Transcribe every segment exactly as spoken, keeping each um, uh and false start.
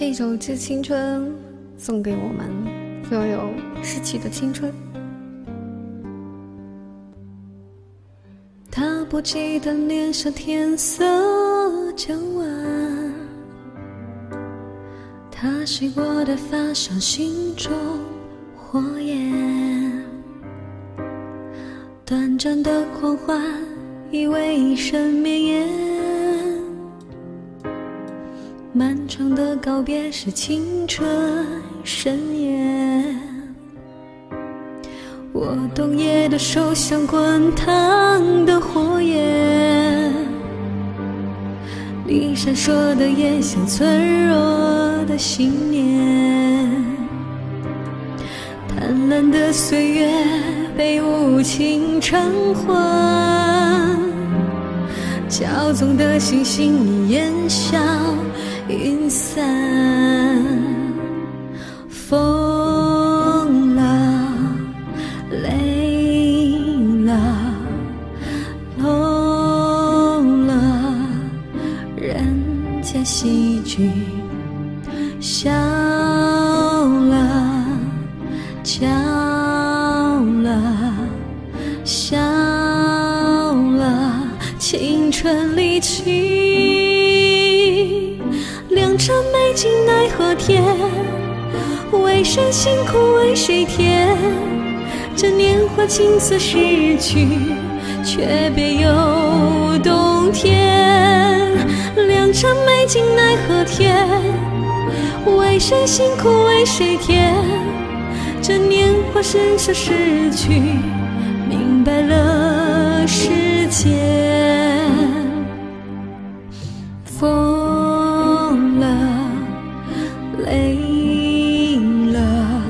这首《致青春》送给我们所有逝去的青春。他不记得脸上天色将晚，他睡过的发梢心中火焰，短暂的狂欢以为一生绵延，漫长的告别是青春盛宴。我冬夜的手像滚烫的火焰，你闪烁的眼像脆弱的信念，贪婪的岁月被无情偿还，骄纵的星星你烟消云散，疯了，累了，聋了，人间喜剧笑了，叫了，笑了，青春离奇，良辰美景奈何天，为谁辛苦为谁甜，这年华青涩逝去，却别有洞天。良辰美景奈何天，为谁辛苦为谁甜，这年华深深逝去，明白了世间。疯了，累了，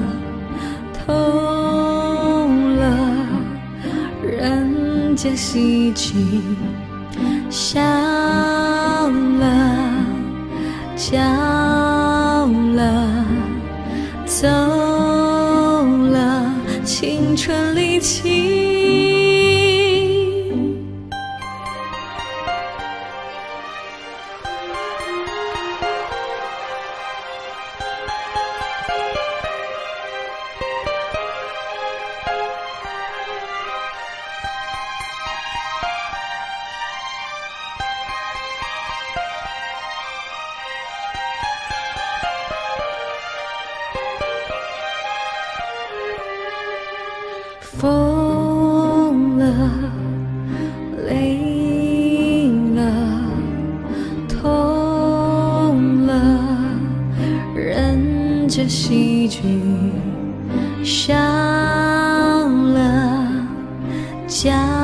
痛了，人间喜剧笑了，叫了，走了，青春离奇。疯了，累了，痛了，人间喜剧笑了，叫